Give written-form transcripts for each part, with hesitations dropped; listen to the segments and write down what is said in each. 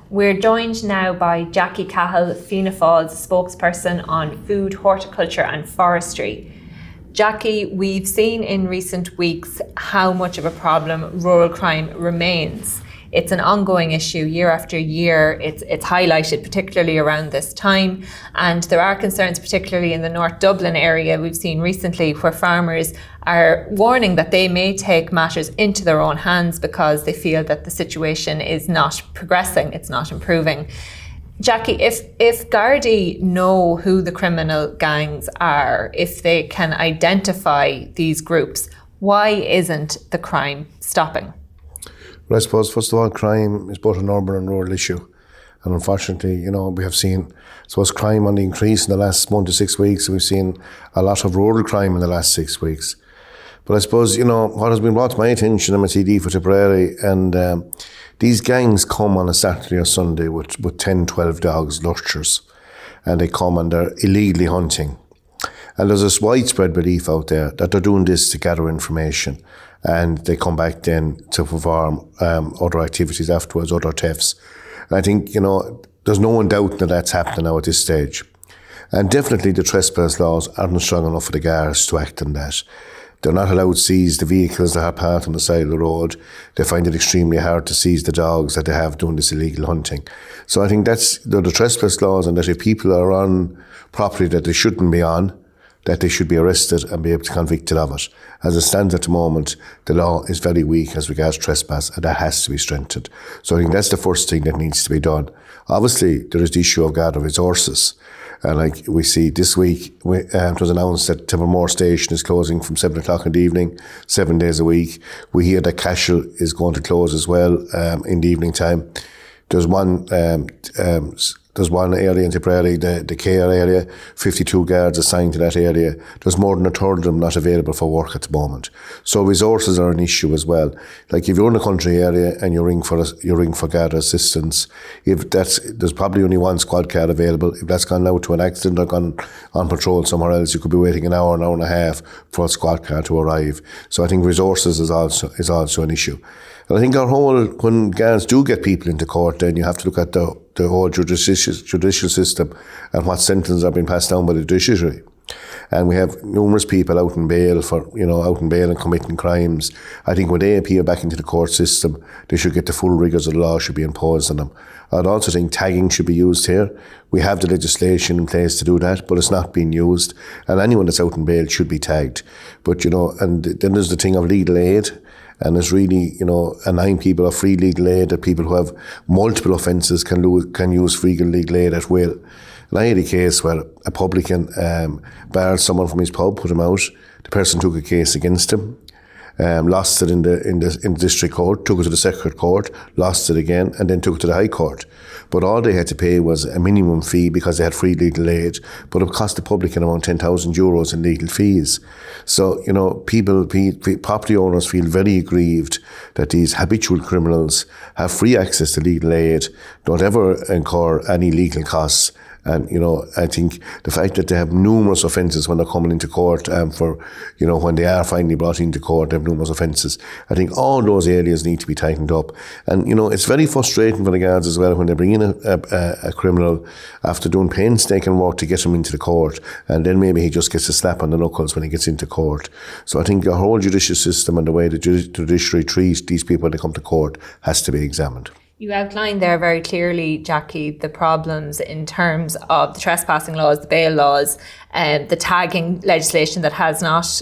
We're joined now by Jackie Cahill, Fianna Fáil's spokesperson on food, horticulture and forestry. Jackie, we've seen in recent weeks how much of a problem rural crime remains. It's an ongoing issue year after year. It's highlighted particularly around this time, and there are concerns particularly in the North Dublin area we've seen recently where farmers are warning that they may take matters into their own hands because they feel that the situation is not progressing, it's not improving. Jackie, if Gardaí know who the criminal gangs are, if they can identify these groups, why isn't the crime stopping? Well, I suppose, first of all, crime is both an urban and rural issue. And unfortunately, we have seen, I suppose, crime on the increase in the last 1 to 6 weeks. We've seen a lot of rural crime in the last 6 weeks. But I suppose, what has been brought to my attention, I'm a TD for Tipperary, and these gangs come on a Saturday or Sunday with 10, 12 dogs, lurchers, and they come and they're illegally hunting. And there's this widespread belief out there that they're doing this to gather information, and they come back then to perform other activities afterwards, other thefts. And I think, there's no one doubting that that's happening now at this stage. And definitely the trespass laws aren't strong enough for the guards to act on that. They're not allowed to seize the vehicles that are parked on the side of the road. They find it extremely hard to seize the dogs that they have doing this illegal hunting. So I think that's the trespass laws, and that if people are on property that they shouldn't be on, that they should be arrested and be able to be convicted of it. As it stands at the moment, the law is very weak as regards trespass, and that has to be strengthened. So I think that's the first thing that needs to be done. Obviously, there is the issue of gathering resources. And like we see this week, it was announced that Tipperary station is closing from 7 o'clock in the evening, 7 days a week. We hear that Cashel is going to close as well in the evening time. There's one area in Tipperary, the Cahill area, 52 guards assigned to that area. There's more than a third of them not available for work at the moment. So resources are an issue as well. Like if you're in a country area and you ring for guard assistance, there's probably only one squad car available. If that's gone out to an accident or gone on patrol somewhere else, you could be waiting an hour and a half for a squad car to arrive. So I think resources is also an issue. And I think when guards do get people into court, then you have to look at the whole judicial system and what sentences are being passed down by the judiciary. And we have numerous people out in bail and committing crimes. I think when they appear back into the court system, they should get the full rigours of the law should be imposed on them. I'd also think tagging should be used here. We have the legislation in place to do that, but it's not being used. And anyone that's out in bail should be tagged. But, and then there's the thing of legal aid. And there's really, 9 people of free legal aid, that people who have multiple offences can use free legal aid at will. And I had a case where a publican barred someone from his pub, put him out. The person took a case against him, lost it in the district court, took it to the circuit court, lost it again, and then took it to the High Court. But all they had to pay was a minimum fee because they had free legal aid, but it cost the publican around €10,000 in legal fees. So, property owners feel very aggrieved that these habitual criminals have free access to legal aid, don't ever incur any legal costs. And, I think the fact that they have numerous offences when they're coming into court, when they are finally brought into court, they have numerous offences. I think all those areas need to be tightened up. And, it's very frustrating for the guards as well when they bring in a criminal after doing painstaking work to get him into the court, and then maybe he just gets a slap on the knuckles when he gets into court. So I think the whole judicial system and the way the judiciary treats these people when they come to court has to be examined. You outlined there very clearly, Jackie, the problems in terms of the trespassing laws, the bail laws, the tagging legislation that has not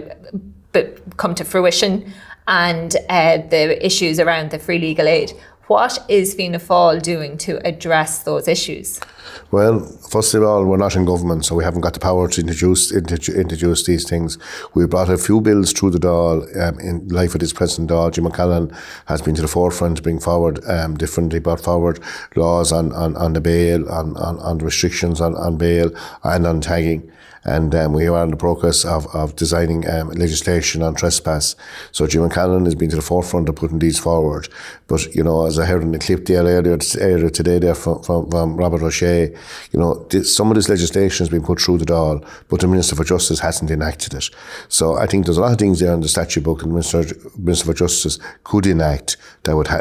come to fruition, and the issues around the free legal aid. What is Fianna Fáil doing to address those issues? Well, first of all, we're not in government, so we haven't got the power to introduce these things. We brought a few bills through the Dáil in life of this present Dáil. Jim McCallan has been to the forefront to bring forward he brought forward laws on the bail, on the restrictions on bail and on tagging. And we are in the progress of designing legislation on trespass. So Jim McCallan has been to the forefront of putting these forward. But, as I heard in the clip there earlier today there from Robert O'Shea, say, some of this legislation has been put through the Dáil, but the Minister for Justice hasn't enacted it. So I think there's a lot of things there in the statute book, and the Minister for Justice could enact that would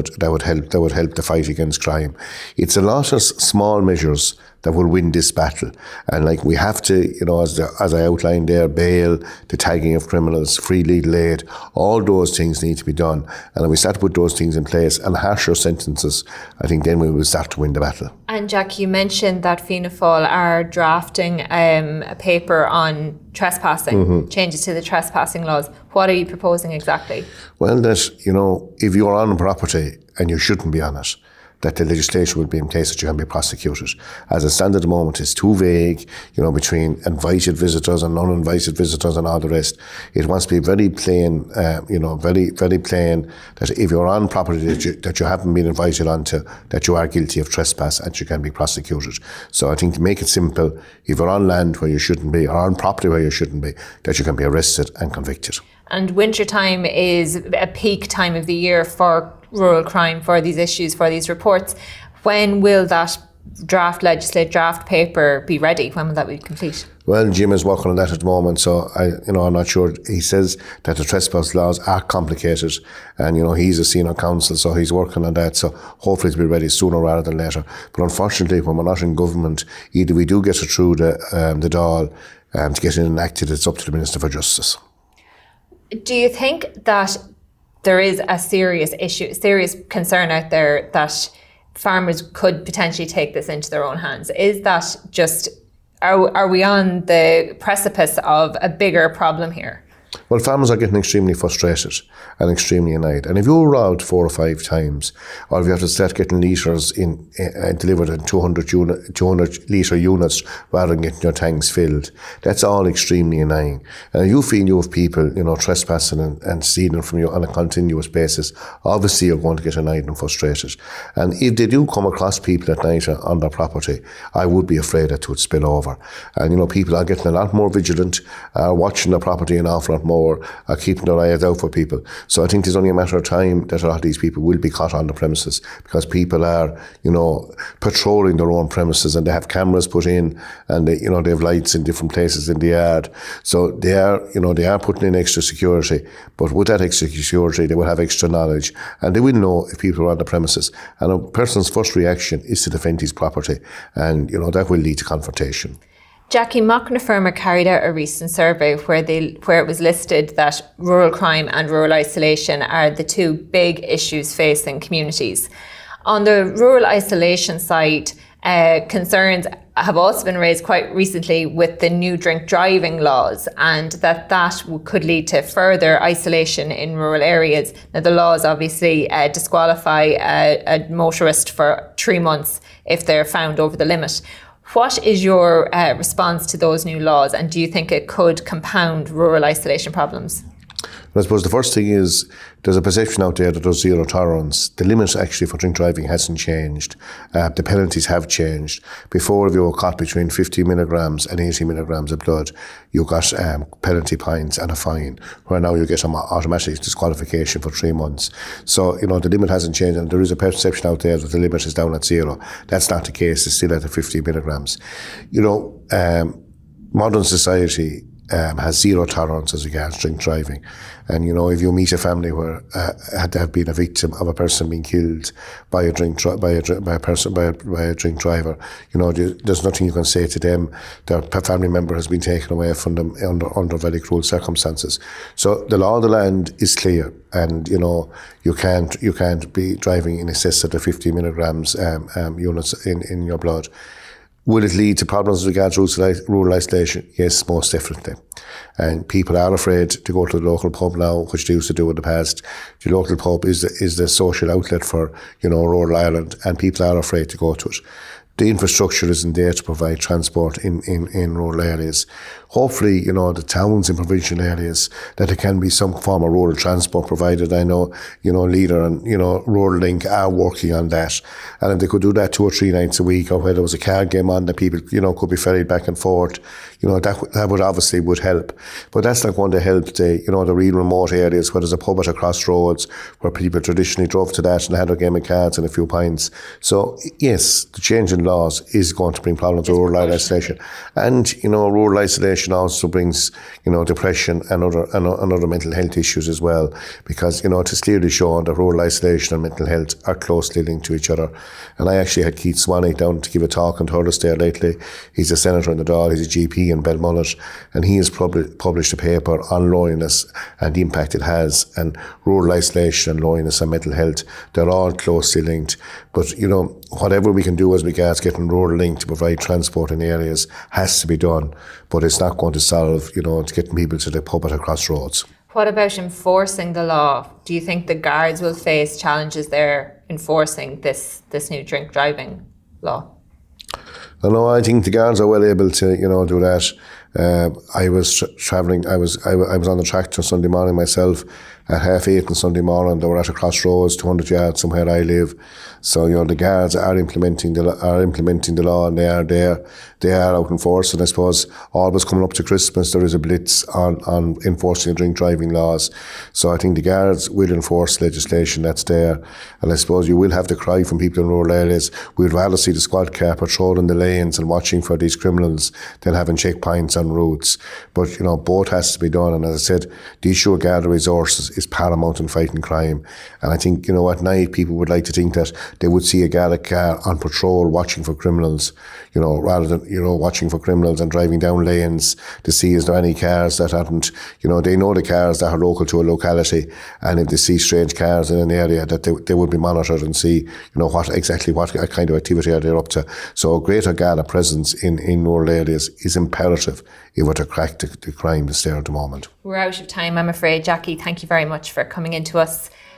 help the fight against crime. It's a lot of small measures that will win this battle. And like we have to, as I outlined there, bail, the tagging of criminals, free legal aid, all those things need to be done. And when we start to put those things in place and harsher sentences, I think then we will start to win the battle. And Jack, you mentioned that Fianna Fáil are drafting a paper on trespassing, changes to the trespassing laws. What are you proposing exactly? Well, that, if you're on property and you shouldn't be on it, that the legislation would be in place that you can be prosecuted. As it stands at the moment, it's too vague, between invited visitors and uninvited visitors and all the rest. It wants to be very plain, very, very plain that if you're on property that you haven't been invited onto, that you are guilty of trespass and you can be prosecuted. So I think to make it simple, if you're on land where you shouldn't be or on property where you shouldn't be, that you can be arrested and convicted. And winter time is a peak time of the year for rural crime, for these issues, for these reports. When will that draft paper be ready? When will that be complete? Well, Jim is working on that at the moment, so I'm not sure. He says that the trespass laws are complicated, and he's a senior counsel, so he's working on that. So hopefully it'll be ready sooner rather than later. But unfortunately, when we're not in government, either we do get it through the Dáil to get it enacted. It's up to the Minister for Justice. Do you think that there is a serious concern out there that farmers could potentially take this into their own hands? Is that just, are we on the precipice of a bigger problem here? Well, farmers are getting extremely frustrated and extremely annoyed. And if you're robbed 4 or 5 times, or if you have to start getting litres delivered in 200 litre units rather than getting your tanks filled, that's all extremely annoying. And if you feel you have people, trespassing and stealing from you on a continuous basis, obviously you're going to get annoyed and frustrated. And if they do come across people at night on their property, I would be afraid that it would spill over. And, people are getting a lot more vigilant, watching their property an awful lot more, keeping their eyes out for people. So I think it's only a matter of time that a lot of these people will be caught on the premises, because people are, patrolling their own premises, and they have cameras put in, and they have lights in different places in the yard. So they are putting in extra security, but with that extra security, they will have extra knowledge, and they will know if people are on the premises. And a person's first reaction is to defend his property, and that will lead to confrontation. Jackie, Mockna carried out a recent survey where it was listed that rural crime and rural isolation are the 2 big issues facing communities. On the rural isolation side, concerns have also been raised quite recently with the new drink driving laws, and that could lead to further isolation in rural areas. Now, the laws obviously disqualify a motorist for 3 months if they're found over the limit. What is your response to those new laws, and do you think it could compound rural isolation problems? Well, I suppose the first thing is there's a perception out there that there's zero tolerance. The limit actually for drink driving hasn't changed. The penalties have changed. Before, if you were caught between 50 milligrams and 80 milligrams of blood, you got penalty points and a fine, where now you get automatic disqualification for 3 months. So, the limit hasn't changed, and there is a perception out there that the limit is down at 0. That's not the case. It's still at the 50 milligrams. Modern society has zero tolerance as regards drink driving. And, if you meet a family where had to have been a victim of a person being killed by a drink driver, there's nothing you can say to them. Their family member has been taken away from them under very cruel circumstances. So the law of the land is clear, and you can't be driving in excess of the 50 milligrams units in your blood. Will it lead to problems with regards to rural isolation? Yes, most definitely. And people are afraid to go to the local pub now, which they used to do in the past. The local pub is the social outlet for, rural Ireland, and people are afraid to go to it. The infrastructure isn't there to provide transport in rural areas. Hopefully, the towns in provincial areas, that there can be some form of rural transport provided. I know, Leader and, Rural Link are working on that. And if they could do that 2 or 3 nights a week, or where there was a card game on that people, could be ferried back and forth, that would obviously help. But that's not going to help the real remote areas where there's a pub at a crossroads, where people traditionally drove to that and had a game of cards and a few pints. So, yes, the change in changing laws is going to bring problems with rural isolation. And, you know, rural isolation also brings, you know, depression and other mental health issues as well, because, you know, it is clearly shown that rural isolation and mental health are closely linked to each other. And I actually had Keith Swanwick down to give a talk on Thursday lately. He's a senator in the Dáil, he's a GP in Belmullet, and he has published a paper on loneliness and the impact it has. And rural isolation and loneliness and mental health, they're all closely linked. But, you know, whatever we can do as regards getting rural linked to provide transport in areas has to be done. But it's not going to solve, you know, to getting people to the pub at a crossroads. What about enforcing the law? Do you think the guards will face challenges there enforcing this new drink driving law? No, I think the guards are well able to, you know, do that. I was travelling, I was on the tractor Sunday morning myself at 8:30 on Sunday morning. They were at a crossroads, 200 yards from where I live. So, you know, the guards are implementing the law, and they are there. They are out enforcing. I suppose always coming up to Christmas, there is a blitz on enforcing drink driving laws. So I think the guards will enforce legislation that's there. And I suppose you will have the cry from people in rural areas. We'd rather see the squad car patrolling the lanes and watching for these criminals than having checkpoints on routes. But, you know, both has to be done. And as I said, the issue of Garda resources is paramount in fighting crime. And I think, you know, at night people would like to think that they would see a Garda car on patrol watching for criminals, you know, rather than, you know, watching for criminals and driving down lanes to see is there any cars that haven't, you know, they know the cars that are local to a locality, and if they see strange cars in an area that they would be monitored and see, you know, what kind of activity are they up to. So a greater Garda presence in rural areas is imperative if we're to crack the crime that's there at the moment. We're out of time, I'm afraid. Jackie, thank you very much for coming in to us.